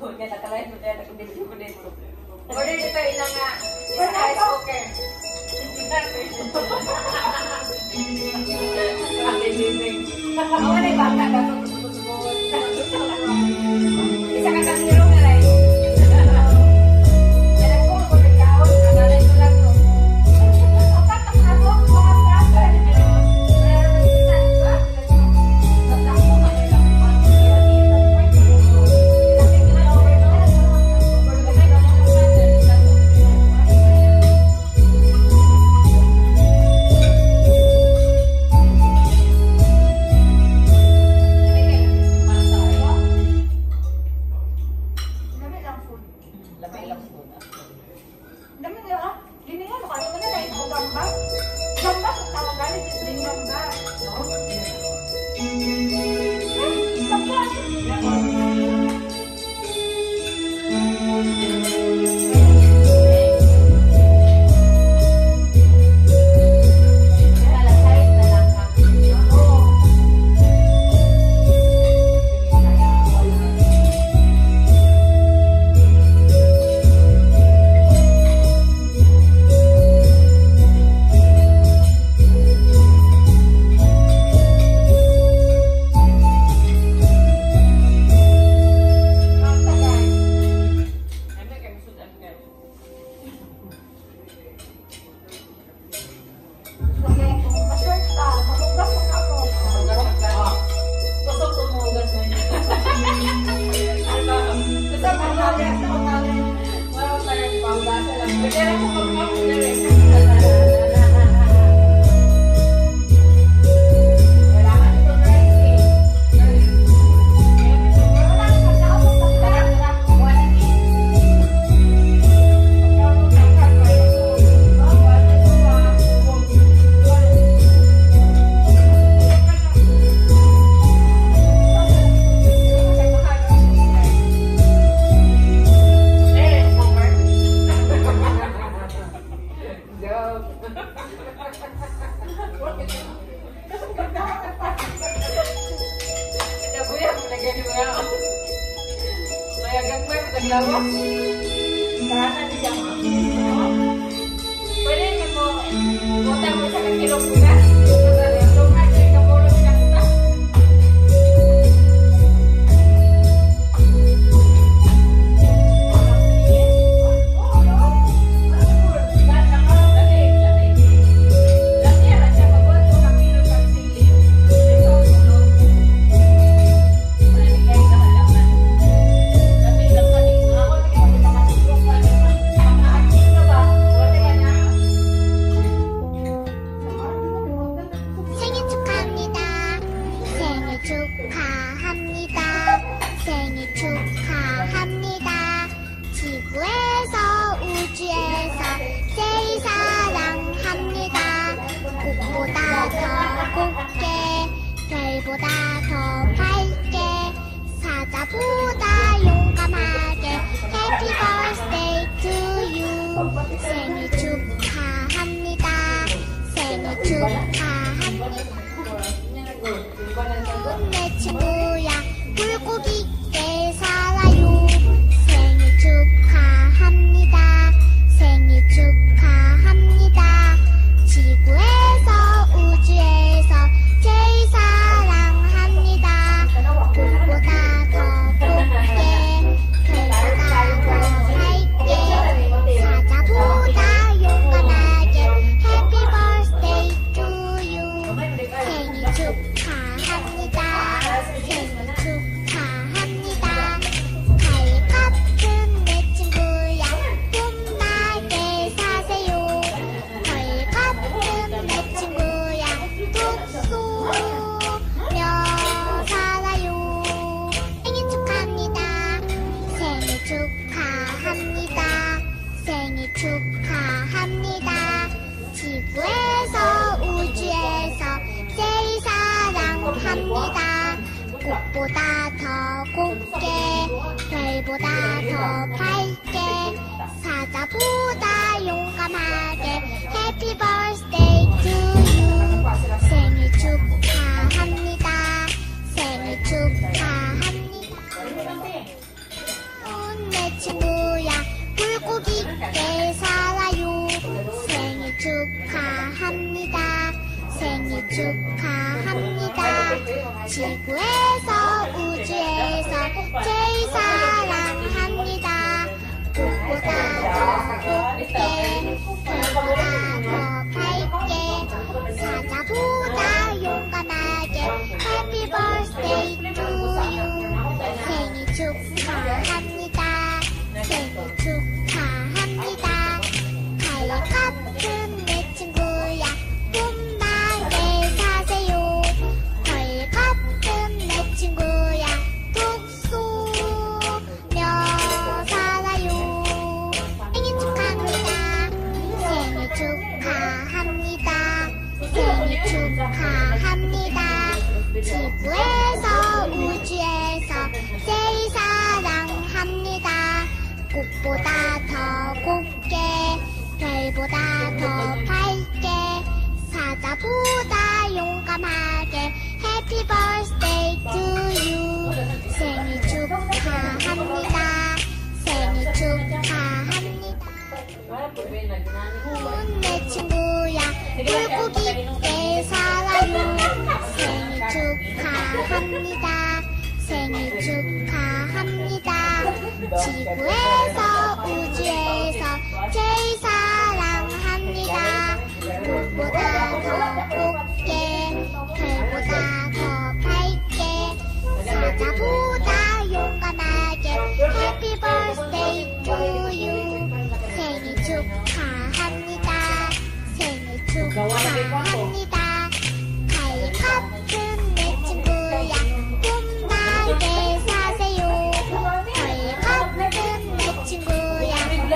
Kaya nakalain mo tayo, nagkundin ko. Order dito ilang nga. Isang rice cooker. Ako na yung baka. Isa ka kang nirong na rin. Yan ako, magkakaon. Analay ko lang to. Tatak na ako, mga sasal. 꽃보다 더 곱게 별보다 더 밝게 사자보다 용감하게 Happy birthday to you 생일 축하합니다 생일 축하합니다 친구야 불고기 있게 살아요. 생일 축하합니다. 생일 축하합니다. 지구에서 우주에서 제일 사랑합니다. 꽃보다 더 곱게 별보다 더 밝게 사자보다 용감하게 Happy birthday to you. 생일 축하합니다. 생일 축하합니다. 달력 같은 내 친구야 꿈나게 사세요. 벌 같은 내 친구야 톡 쏘며 살아요. 생일 축하합니다. 생일 축하합니다. 생일 축하합니다. 지구에서 우주에서 제일 사랑합니다. 꽃보다 더 곱게 별보다 더 밝게 사자보다 용감하게 Happy birthday to you. 생일 축하합니다. 생일 축하합니다. 내 친구야 불고기 있게 살아요. 생일 축하합니다. 생일 축하합니다. 지구에서 우주에서 제일 사랑합니다. 꽃보다 더 곱게 별보다 더 밝게 사자보다 용감하게 Happy birthday to you. 생일 축하합니다. 생일 축하합니다. 달력 같은 내 친구야 꿈나게 사세요. 벌 같은 내 친구야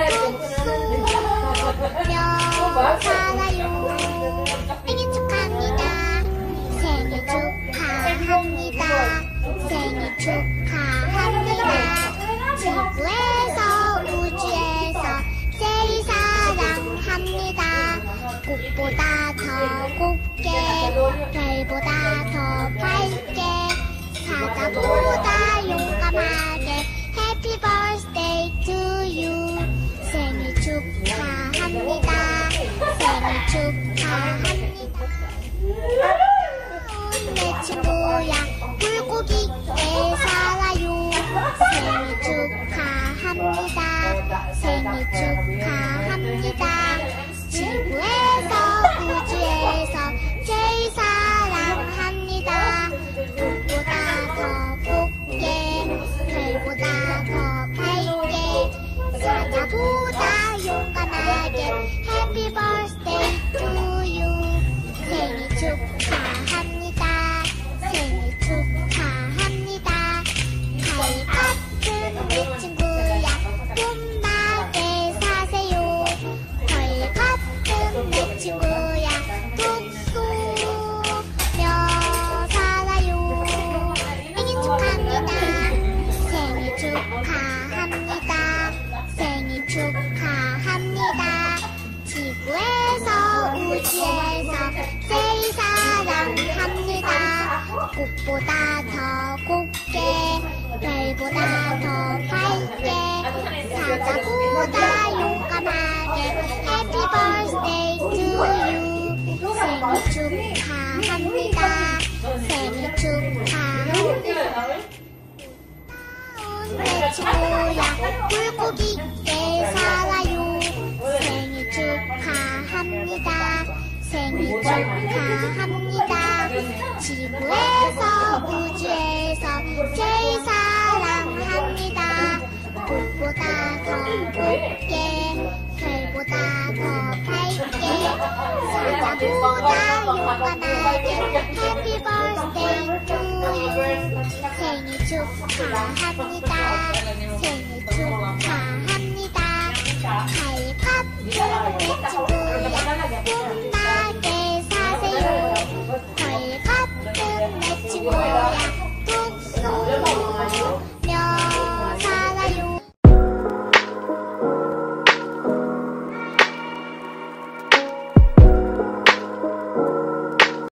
톡 쏘며 살아요. 생일 축하합니다. 생일 축하합니다. 생일 축하합니다. 지구에서 우주에서 제일 사랑합니다. 꽃보다 더 곱게 별보다 더 밝게 사자보다 용감하게 Happy birthday to you. 생일 축하합니다. 생일 축하합니다. 내 친구야 불고기 있게 살아요. 생일 축하합니다. 생일 축하합니다. 지구에서 우주에서 제일 사랑합니다. 꽃보다 더 곱게 별보다 더 밝게 사자보다 용감하게 Happy birthday to you. 생일 축하합니다. 생일 축하합니다. 달 같은 내 친구야 꿈나게 사세요. 벌 같은 내 친구야 톡 쏘며 살아요. 생일 축하합니다. 생일 축하합니다. 생일 축하합니다. 지구에서 우주에서 제일 사랑합니다. 꽃보다 더 곱게 별보다 더 밝게 사자보다 용감하게 Happy birthday to you. 생일 축하합니다. 생일 축하합니다. 내 친구야 불고기 있게 살아요. 생일 축하합니다. 생일 축하합니다. 지구에서 우주에서 제일 사랑합니다. 꽃보다 더 곱게 별보다 더 밝게 사자보다 용감하게 Happy birthday to you. 생일 축하합니다.